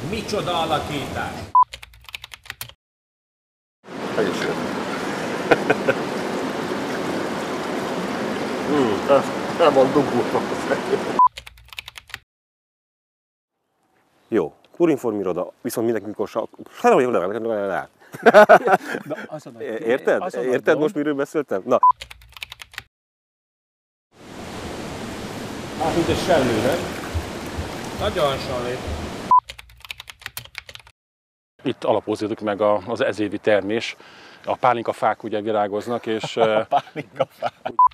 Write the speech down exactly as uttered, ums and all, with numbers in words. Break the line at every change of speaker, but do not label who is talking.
Micsoda alakítás!
Egészséget. Hmm, ez nem van dugulva. Jó, Kurinform iroda, viszont mindenki mikor sak... Érted? Érted most miről beszéltem? Na.
Hát, mint egy sellő, nem? Nagyon hasonlít.
Itt alapozódik meg az ezévi termés. A pálinkafák ugye virágoznak, és...
A pálinkafák.